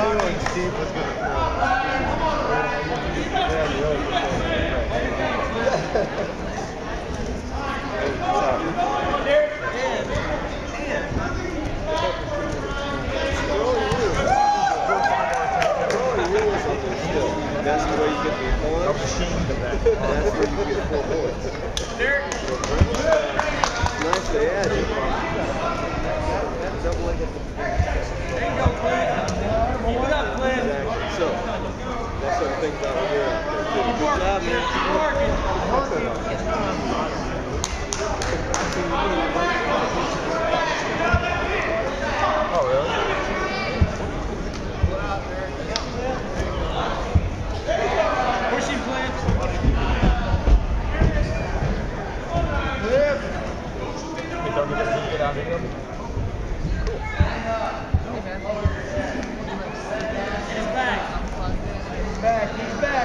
feeling Steve was going to throw. That's the way you get the points. I'm ashamed of that. That's where you get 4 points. Derrick. Nice to add you. Double leg at the beginning. There you go, Clint. Keep it up, Clint. Exactly. So, that's what I think about when you're out there. Good job, man. Keep working. Oh, really? Pushing, Clint. You don't get to get out of here? He's back. He's back. He's back.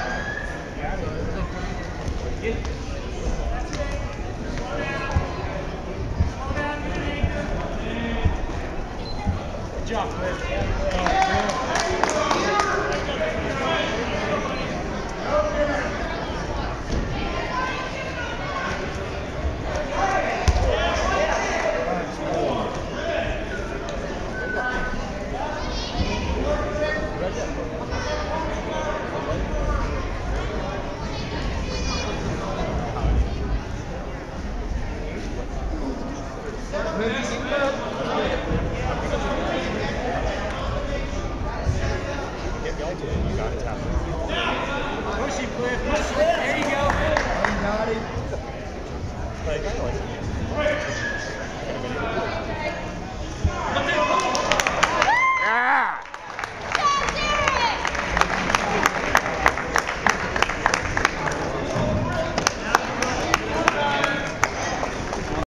Good job, Clint.